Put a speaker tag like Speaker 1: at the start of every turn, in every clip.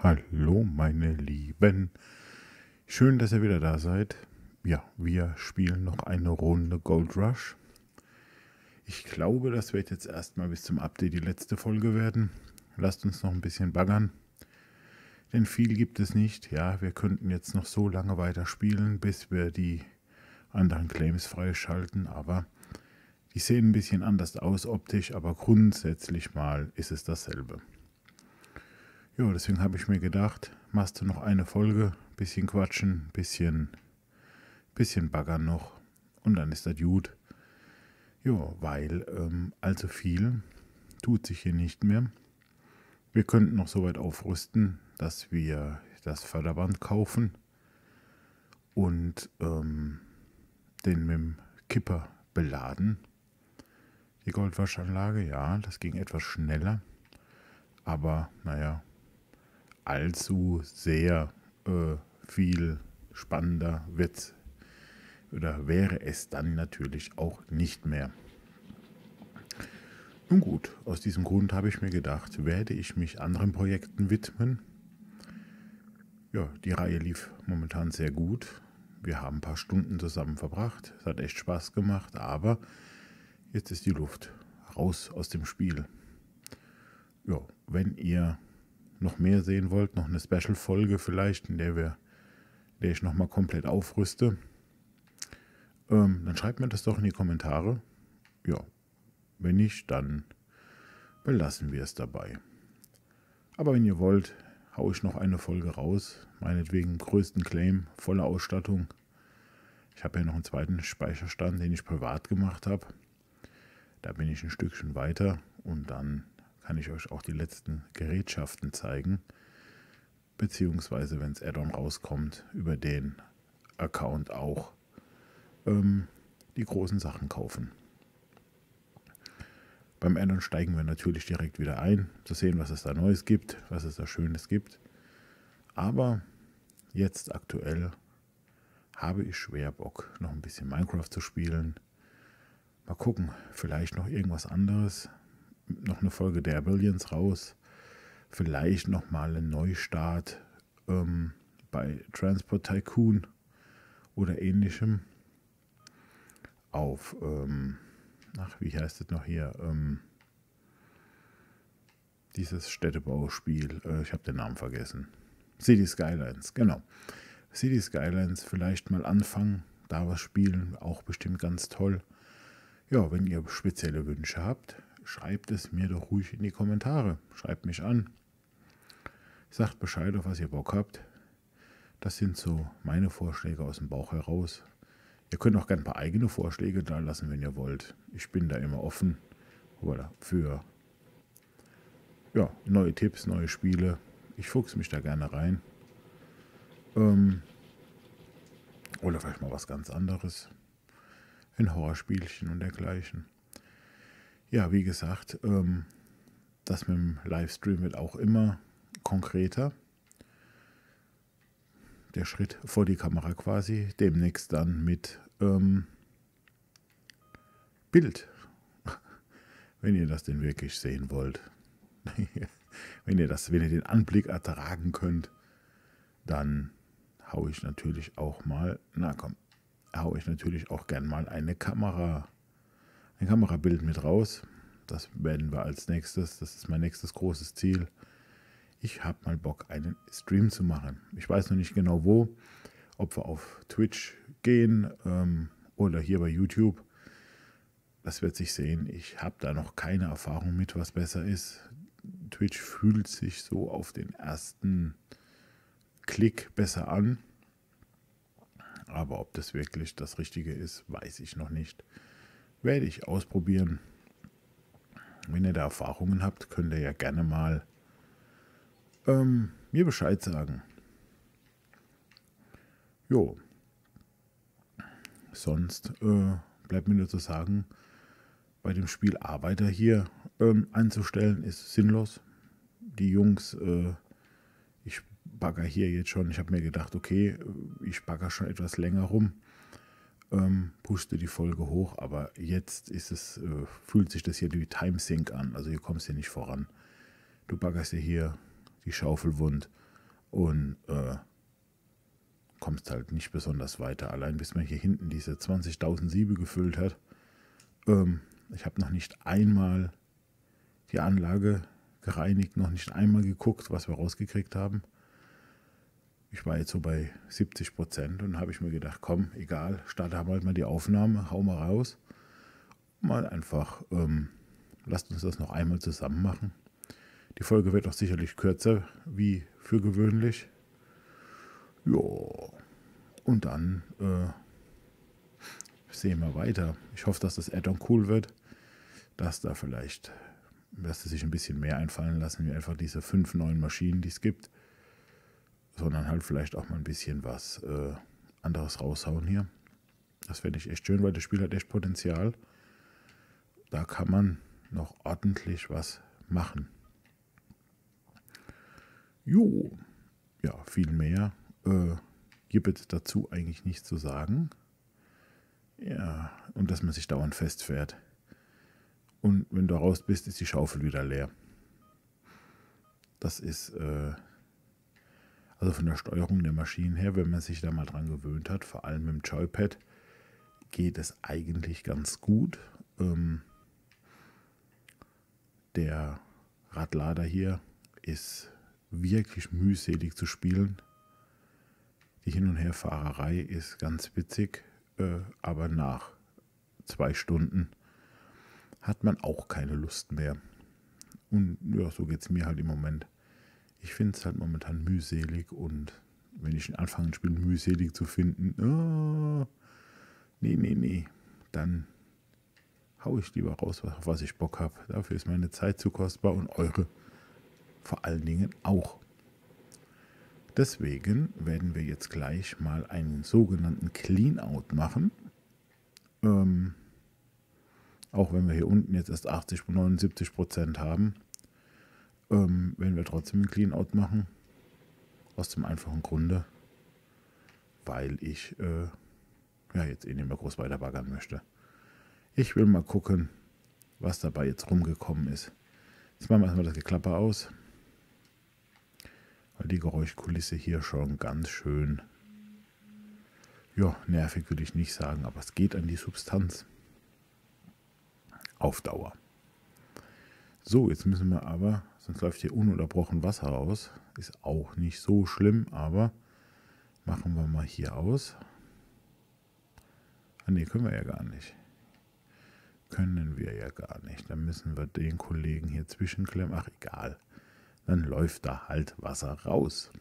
Speaker 1: Hallo meine Lieben, schön, dass ihr wieder da seid. Ja, wir spielen noch eine Runde Gold Rush. Ich glaube, das wird jetzt erstmal bis zum Update die letzte Folge werden. Lasst uns noch ein bisschen baggern, denn viel gibt es nicht. Ja, wir könnten jetzt noch so lange weiter spielen, bis wir die anderen Claims freischalten, aber die sehen ein bisschen anders aus optisch, aber grundsätzlich mal ist es dasselbe. Ja, deswegen habe ich mir gedacht, machst du noch eine Folge, bisschen quatschen, bisschen baggern noch und dann ist das gut. Ja, weil allzu viel tut sich hier nicht mehr. Wir könnten noch so weit aufrüsten, dass wir das Förderband kaufen und den mit dem Kipper beladen. Die Goldwaschanlage, ja, das ging etwas schneller, aber naja, allzu sehr viel spannender wird's oder wäre es dann natürlich auch nicht mehr. Nun gut, aus diesem Grund habe ich mir gedacht, werde ich mich anderen Projekten widmen. Ja, die Reihe lief momentan sehr gut. Wir haben ein paar Stunden zusammen verbracht. Es hat echt Spaß gemacht, aber jetzt ist die Luft raus aus dem Spiel. Ja, wenn ihr noch mehr sehen wollt, noch eine Special-Folge vielleicht, in der ich nochmal komplett aufrüste, dann schreibt mir das doch in die Kommentare. Ja, wenn nicht, dann belassen wir es dabei. Aber wenn ihr wollt, haue ich noch eine Folge raus. Meinetwegen größten Claim, volle Ausstattung. Ich habe ja noch einen zweiten Speicherstand, den ich privat gemacht habe. Da bin ich ein Stückchen weiter und dann kann ich euch auch die letzten Gerätschaften zeigen. Beziehungsweise, wenn das Add-on rauskommt, über den Account auch die großen Sachen kaufen. Beim Add-on steigen wir natürlich direkt wieder ein, zu sehen, was es da Neues gibt, was es da Schönes gibt. Aber jetzt aktuell habe ich schwer Bock, noch ein bisschen Minecraft zu spielen. Mal gucken, vielleicht noch irgendwas anderes. Noch eine Folge der Billions raus. Vielleicht nochmal ein Neustart bei Transport Tycoon oder ähnlichem. Auf, wie heißt es noch hier? Dieses Städtebauspiel. Ich habe den Namen vergessen. City Skylines, genau. City Skylines vielleicht mal anfangen, da was spielen, auch bestimmt ganz toll. Ja, wenn ihr spezielle Wünsche habt, schreibt es mir doch ruhig in die Kommentare. Schreibt mich an. Sagt Bescheid, auf was ihr Bock habt. Das sind so meine Vorschläge aus dem Bauch heraus. Ihr könnt auch gerne ein paar eigene Vorschläge da lassen, wenn ihr wollt. Ich bin da immer offen für neue Tipps, neue Spiele. Ich fuchse mich da gerne rein. Oder vielleicht mal was ganz anderes. Ein Horrorspielchen und dergleichen. Ja, wie gesagt, das mit dem Livestream wird auch immer konkreter. Der Schritt vor die Kamera quasi. Demnächst dann mit Bild. Wenn ihr das denn wirklich sehen wollt. wenn ihr den Anblick ertragen könnt, dann haue ich natürlich auch mal, gern mal ein Kamerabild mit raus. Das werden wir als nächstes, das ist mein nächstes großes Ziel. Ich habe mal Bock, einen Stream zu machen. Ich weiß noch nicht genau wo, ob wir auf Twitch gehen oder hier bei YouTube. Das wird sich sehen. Ich habe da noch keine Erfahrung mit, was besser ist. Twitch fühlt sich so auf den ersten Klick besser an. Aber ob das wirklich das Richtige ist, weiß ich noch nicht. Werde ich ausprobieren. Wenn ihr da Erfahrungen habt, könnt ihr ja gerne mal mir Bescheid sagen. Jo. Sonst bleibt mir nur zu sagen, bei dem Spiel Arbeiter hier einzustellen ist sinnlos. Die Jungs, ich bagger hier jetzt schon, ich habe mir gedacht, okay, ich bagger schon etwas länger rum, pushte die Folge hoch, aber jetzt ist es, fühlt sich das hier wie Timesync an, also hier kommst du nicht voran. Du baggerst dir hier die Schaufel wund und kommst halt nicht besonders weiter. Allein bis man hier hinten diese 20.000 Siebe gefüllt hat. Ich habe noch nicht einmal die Anlage gereinigt, noch nicht einmal geguckt, was wir rausgekriegt haben. Ich war jetzt so bei 70% und habe ich mir gedacht, komm, egal, starte halt mal die Aufnahme, hau mal raus. Mal einfach, lasst uns das noch einmal zusammen machen. Die Folge wird auch sicherlich kürzer, wie für gewöhnlich. Ja, und dann sehen wir weiter. Ich hoffe, dass das Add-on cool wird, dass sie sich ein bisschen mehr einfallen lassen, wie einfach diese 5 neuen Maschinen, die es gibt, sondern halt vielleicht auch mal ein bisschen was anderes raushauen hier. Das fände ich echt schön, weil das Spiel hat echt Potenzial. Da kann man noch ordentlich was machen. Jo, ja, viel mehr gibt es dazu eigentlich nicht zu sagen. Ja, und dass man sich dauernd festfährt. Und wenn du raus bist, ist die Schaufel wieder leer. Das ist, also von der Steuerung der Maschinen her, wenn man sich da mal dran gewöhnt hat, vor allem mit dem Joypad, geht es eigentlich ganz gut. Der Radlader hier ist wirklich mühselig zu spielen. Die Hin- und Herfahrerei ist ganz witzig, aber nach 2 Stunden hat man auch keine Lust mehr. Und ja, so geht es mir halt im Moment. Ich finde es halt momentan mühselig und wenn ich anfange, ein Spiel mühselig zu finden, nee, dann hau ich lieber raus, auf was ich Bock habe. Dafür ist meine Zeit zu kostbar und eure vor allen Dingen auch. Deswegen werden wir jetzt gleich mal einen sogenannten Clean-Out machen. Auch wenn wir hier unten jetzt erst 80-79% haben, werden wir trotzdem einen Clean-Out machen. Aus dem einfachen Grunde, weil ich jetzt nicht mehr groß weiter baggern möchte. Ich will mal gucken, was dabei jetzt rumgekommen ist. Jetzt machen wir erstmal das Geklapper aus. Weil die Geräuschkulisse hier schon ganz schön, ja, nervig würde ich nicht sagen, aber es geht an die Substanz. Auf Dauer. So, jetzt müssen wir aber, sonst läuft hier ununterbrochen Wasser raus. Ist auch nicht so schlimm, aber machen wir mal hier aus. Ah ne, können wir ja gar nicht. Dann müssen wir den Kollegen hier zwischenklemmen. Ach, egal. Dann läuft da halt Wasser raus.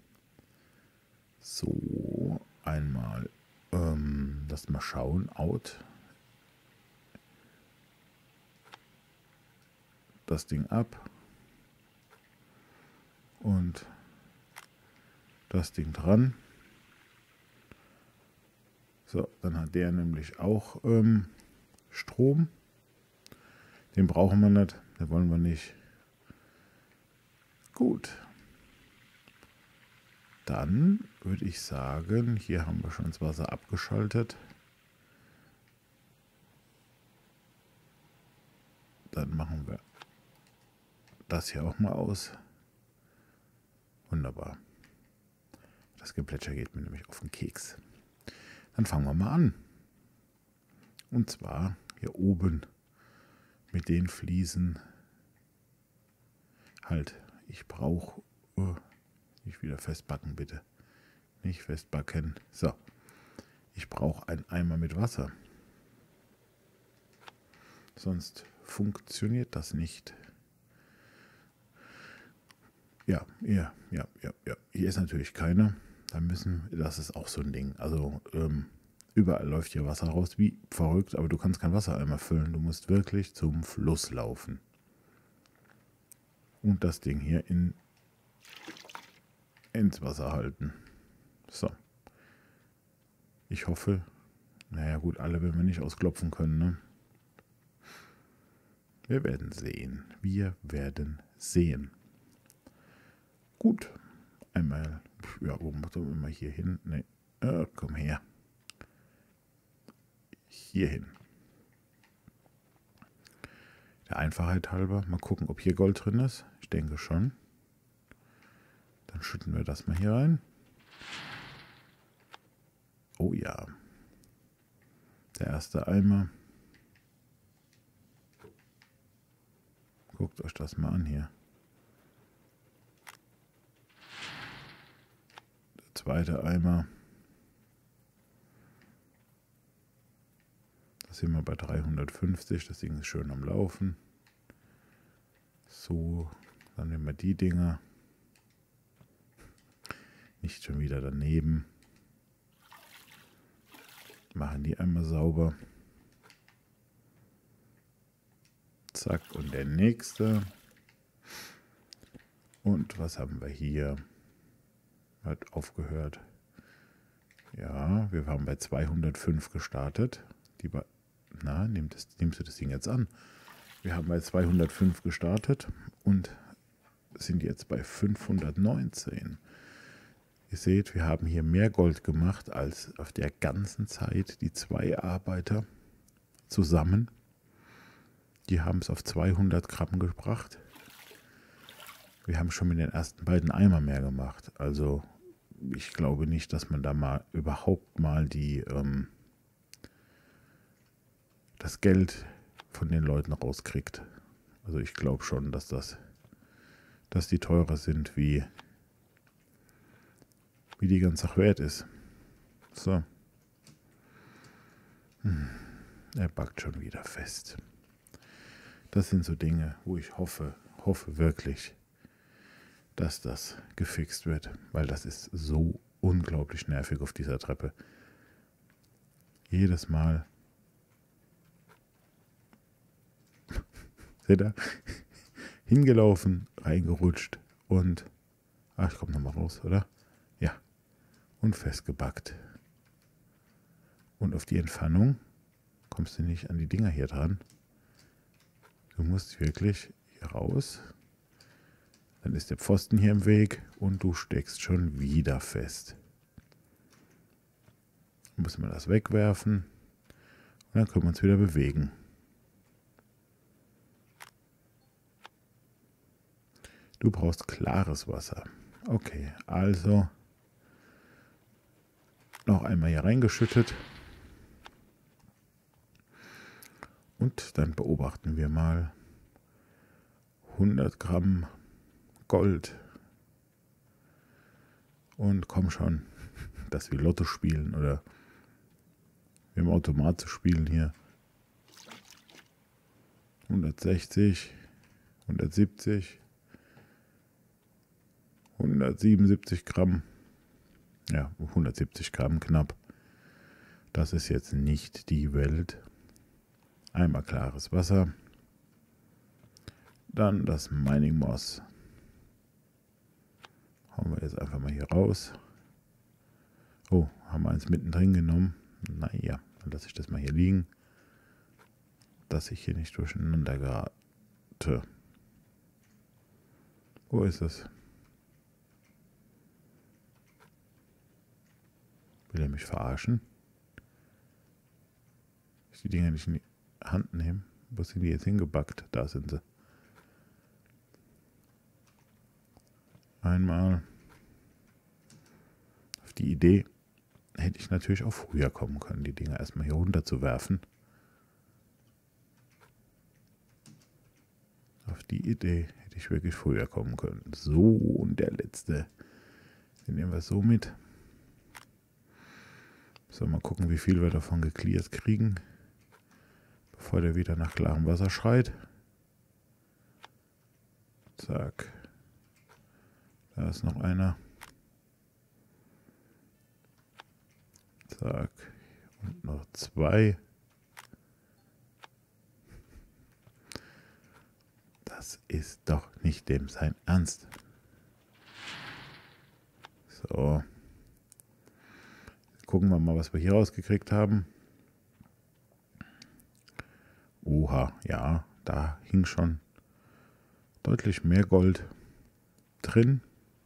Speaker 1: So, einmal, lass mal schauen, out. Das Ding ab. Und das Ding dran. So, dann hat der nämlich auch Strom. Den brauchen wir nicht, den wollen wir nicht. Gut. Dann würde ich sagen, hier haben wir schon das Wasser abgeschaltet. Dann machen wir das hier auch mal aus. Wunderbar. Das Geplätscher geht mir nämlich auf den Keks. Dann fangen wir mal an. Und zwar hier oben mit den Fliesen. Halt, ich brauche nicht wieder festbacken, bitte. Nicht festbacken. So, ich brauche einen Eimer mit Wasser. Sonst funktioniert das nicht. Ja. Hier ist natürlich keiner. Das ist auch so ein Ding. Also überall läuft hier Wasser raus, wie verrückt, aber du kannst kein Wassereimer füllen. Du musst wirklich zum Fluss laufen. Und das Ding hier ins Wasser halten. So. Ich hoffe, naja gut, alle werden wir nicht ausklopfen können, ne? Wir werden sehen. Gut. Einmal, ja, wo muss man immer hier hin? Ne, komm her. Hier hin. Der Einfachheit halber. Mal gucken, ob hier Gold drin ist. Ich denke schon. Dann schütten wir das mal hier rein. Oh ja. Der erste Eimer. Guckt euch das mal an hier. Der zweite Eimer. Da sind wir bei 350. Das Ding ist schön am Laufen. So, dann nehmen wir die Dinger. Nicht schon wieder daneben. Machen die einmal sauber. Zack, und der nächste. Und was haben wir hier? Hat aufgehört. Ja, wir haben bei 205 gestartet. Nimmst du das Ding jetzt an? Wir haben bei 205 gestartet und sind jetzt bei 519. Ihr seht, wir haben hier mehr Gold gemacht als auf der ganzen Zeit die 2 Arbeiter zusammen. Die haben es auf 200 Gramm gebracht. Wir haben schon mit den ersten beiden Eimer mehr gemacht. Also ich glaube nicht, dass man da mal überhaupt mal das Geld von den Leuten rauskriegt. Also ich glaube schon, dass die teurer sind, wie die ganze Sache wert ist. So. Er backt schon wieder fest. Das sind so Dinge, wo ich hoffe wirklich, dass das gefixt wird, weil das ist so unglaublich nervig auf dieser Treppe. Jedes Mal. Seht ihr? Hingelaufen, reingerutscht und ich komme nochmal raus, oder? Ja. Und festgebackt. Und auf die Entfernung kommst du nicht an die Dinger hier dran. Du musst wirklich hier raus. Dann ist der Pfosten hier im Weg und du steckst schon wieder fest. Dann muss man das wegwerfen und dann können wir uns wieder bewegen. Du brauchst klares Wasser. Okay, also noch einmal hier reingeschüttet. Und dann beobachten wir mal 100 Gramm Gold. Und komm schon, dass wir Lotto spielen oder wir im Automat zu spielen hier. 160, 170, 177 Gramm. Ja, 170 Gramm knapp. Das ist jetzt nicht die Welt. Einmal klares Wasser. Dann das Mining Moss. Hauen wir jetzt einfach mal hier raus. Oh, haben wir eins mittendrin genommen. Naja, dann lasse ich das mal hier liegen. Dass ich hier nicht durcheinander gerate. Wo ist es? Will er mich verarschen? Ich die Dinger nicht in die Hand nehmen. Wo sind die jetzt hingebackt? Da sind sie. Einmal. Auf die Idee hätte ich natürlich auch früher kommen können, die Dinger erstmal hier runter zu werfen. Auf die Idee hätte ich wirklich früher kommen können. So, und der letzte. Den nehmen wir so mit. So, mal gucken, wie viel wir davon geklärt kriegen, bevor der wieder nach klarem Wasser schreit. Zack. Da ist noch einer. Zack. Und noch 2. Das ist doch nicht dem sein Ernst. So. Gucken wir mal, was wir hier rausgekriegt haben. Oha, ja, da hing schon deutlich mehr Gold drin.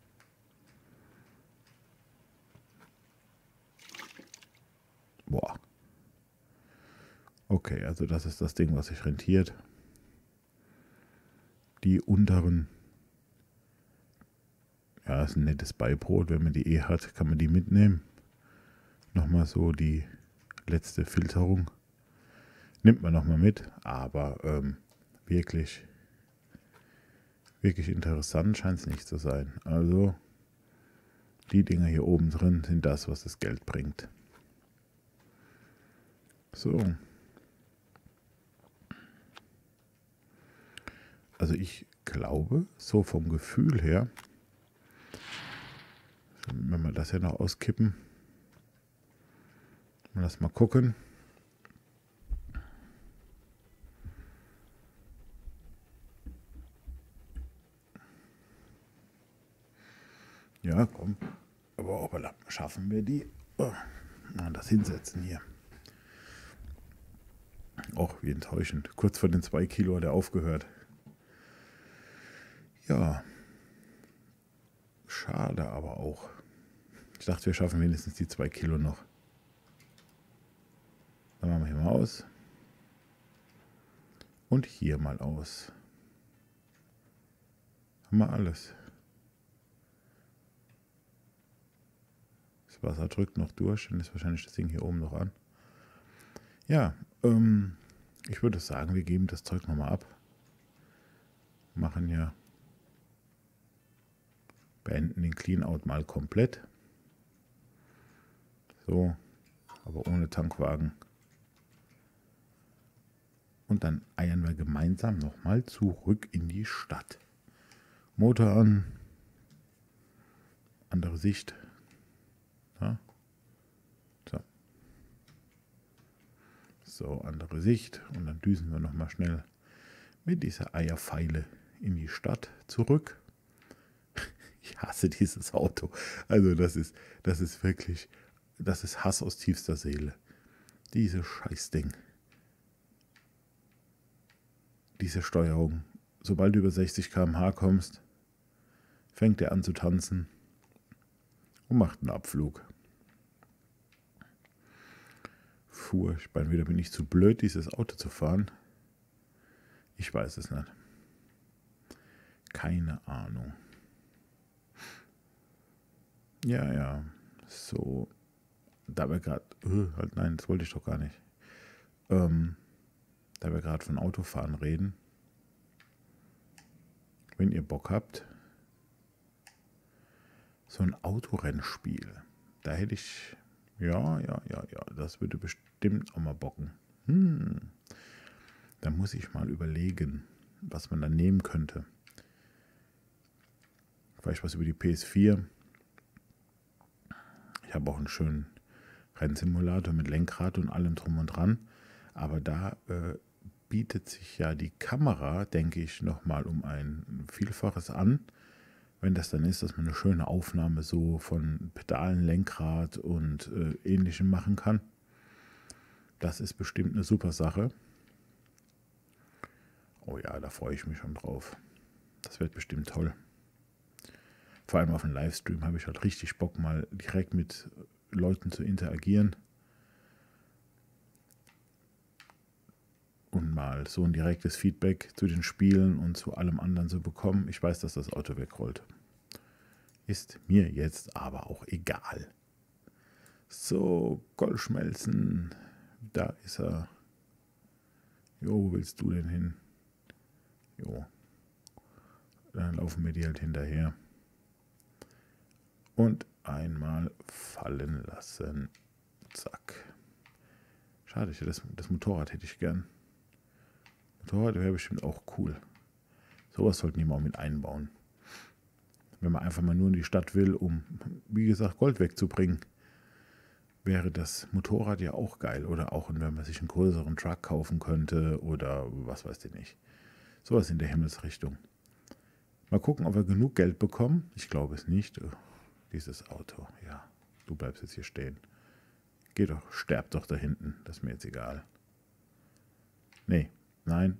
Speaker 1: Boah. Okay, also das ist das Ding, was sich rentiert. Die unteren Ja, ist ein nettes Beibrot. Wenn man die hat, kann man die mitnehmen. Nochmal so die letzte Filterung. Nimmt man nochmal mit. Aber wirklich interessant scheint es nicht zu sein. Also die Dinger hier oben drin sind das, was das Geld bringt. So. Also ich glaube, so vom Gefühl her, wenn wir das hier noch auskippen, lass mal gucken. Ja, komm. Aber hoppala, schaffen wir die? Oh, das hinsetzen hier. Och, wie enttäuschend. Kurz vor den 2 Kilo hat er aufgehört. Ja. Schade aber auch. Ich dachte, wir schaffen wenigstens die 2 Kilo noch. Dann machen wir hier mal aus. Und hier mal aus. Haben wir alles. Das Wasser drückt noch durch, dann ist wahrscheinlich das Ding hier oben noch an. Ja, ich würde sagen, wir geben das Zeug nochmal ab. Machen ja, beenden den Cleanout mal komplett. So, aber ohne Tankwagen. Und dann eiern wir gemeinsam nochmal zurück in die Stadt. Motor an, andere Sicht. Ja. So, andere Sicht. Und dann düsen wir nochmal schnell mit dieser Eierpfeile in die Stadt zurück. Ich hasse dieses Auto. Also das ist wirklich, das ist Hass aus tiefster Seele. Dieses Scheißding. Diese Steuerung. Sobald du über 60 km/h kommst, fängt er an zu tanzen und macht einen Abflug. Furchtbar. Wieder bin ich zu blöd, dieses Auto zu fahren. Ich weiß es nicht. Keine Ahnung. Ja. So. Da wir gerade. Halt nein, das wollte ich doch gar nicht. Da wir gerade von Autofahren reden. Wenn ihr Bock habt. So ein Autorennspiel. Da hätte ich. Ja. Das würde bestimmt auch mal bocken. Da muss ich mal überlegen, was man da nehmen könnte. Vielleicht was über die PS4. Ich habe auch einen schönen Rennsimulator mit Lenkrad und allem drum und dran. Aber da bietet sich ja die Kamera, denke ich, nochmal um ein Vielfaches an. Wenn das dann ist, dass man eine schöne Aufnahme so von Pedalen, Lenkrad und Ähnlichem machen kann. Das ist bestimmt eine super Sache. Oh ja, da freue ich mich schon drauf. Das wird bestimmt toll. Vor allem auf dem Livestream habe ich halt richtig Bock, mal direkt mit Leuten zu interagieren. Und mal so ein direktes Feedback zu den Spielen und zu allem anderen zu bekommen. Ich weiß, dass das Auto wegrollt. Ist mir jetzt aber auch egal. So, Goldschmelzen. Da ist er. Jo, wo willst du denn hin? Jo. Dann laufen wir die halt hinterher. Und einmal fallen lassen. Zack. Schade, das Motorrad hätte ich gern. Motorrad wäre bestimmt auch cool. Sowas sollten die mal auch mit einbauen. Wenn man einfach mal nur in die Stadt will, um, wie gesagt, Gold wegzubringen, wäre das Motorrad ja auch geil. Oder auch, wenn man sich einen größeren Truck kaufen könnte oder was weiß ich nicht. Sowas in der Himmelsrichtung. Mal gucken, ob wir genug Geld bekommen. Ich glaube es nicht. Dieses Auto, ja. Du bleibst jetzt hier stehen. Geh doch, sterb doch da hinten. Das ist mir jetzt egal. Nee, nein.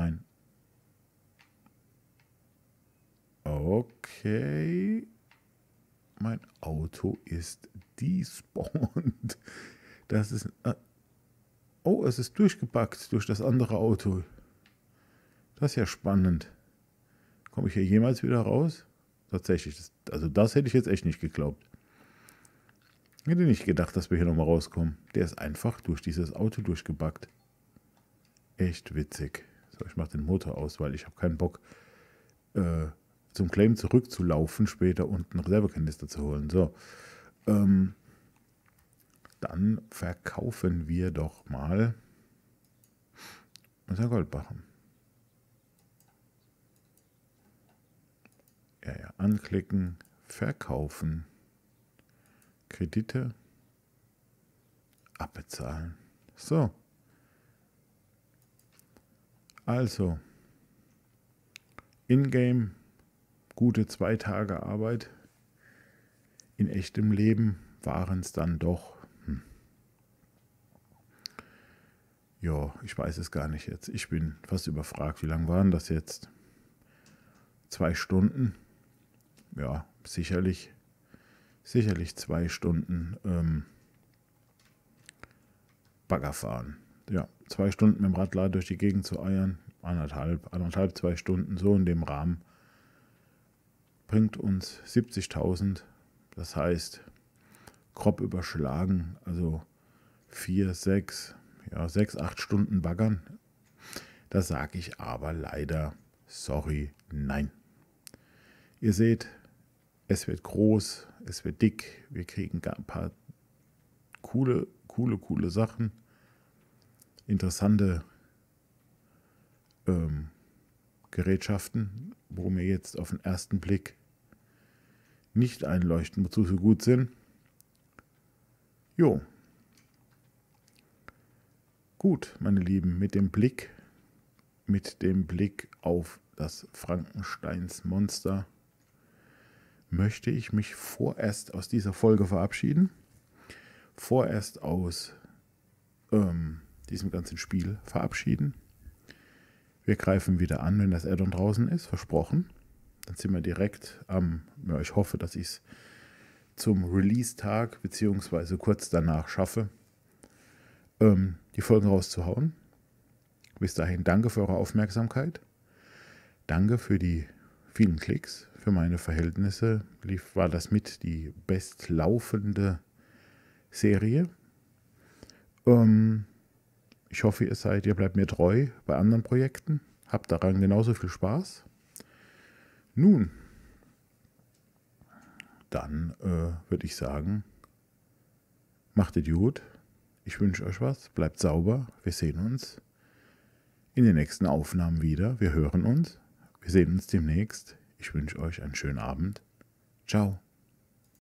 Speaker 1: Okay. Mein Auto ist despawned. Das ist... Oh, es ist durchgebackt durch das andere Auto. Das ist ja spannend. Komme ich hier jemals wieder raus? Tatsächlich. Also das hätte ich jetzt echt nicht geglaubt. Ich hätte nicht gedacht, dass wir hier nochmal rauskommen. Der ist einfach durch dieses Auto durchgebackt. Echt witzig. So, ich mache den Motor aus, weil ich habe keinen Bock, zum Claim zurückzulaufen später und einen Reservekanister zu holen. So, dann verkaufen wir doch mal unser Goldbarren. Ja, anklicken, verkaufen, Kredite, abbezahlen. So. Also, in-game, gute 2 Tage Arbeit. In echtem Leben waren es dann doch, ja, ich weiß es gar nicht jetzt. Ich bin fast überfragt. Wie lange waren das jetzt? 2 Stunden? Ja, sicherlich 2 Stunden Bagger fahren. Ja, 2 Stunden mit dem Radlader durch die Gegend zu eiern, anderthalb, 2 Stunden, so in dem Rahmen, bringt uns 70.000. Das heißt, grob überschlagen, also 4, 6, 8 Stunden baggern. Da sage ich aber leider, sorry, nein. Ihr seht, es wird groß, es wird dick, wir kriegen ein paar coole Sachen, interessante Gerätschaften, wo mir jetzt auf den ersten Blick nicht einleuchten, wozu sie gut sind. Jo. Gut, meine Lieben, mit dem Blick auf das Frankensteins Monster möchte ich mich vorerst aus dieser Folge verabschieden. Vorerst aus diesem ganzen Spiel verabschieden. Wir greifen wieder an, wenn das Add-on draußen ist, versprochen. Dann sind wir direkt ich hoffe, dass ich es zum Release-Tag beziehungsweise kurz danach schaffe, die Folgen rauszuhauen. Bis dahin danke für eure Aufmerksamkeit. Danke für die vielen Klicks. Für meine Verhältnisse war das mit die bestlaufende Serie. Ich hoffe, ihr bleibt mir treu bei anderen Projekten. Habt daran genauso viel Spaß. Nun, dann würde ich sagen, macht es gut. Ich wünsche euch was. Bleibt sauber. Wir sehen uns in den nächsten Aufnahmen wieder. Wir hören uns. Wir sehen uns demnächst. Ich wünsche euch einen schönen Abend. Ciao.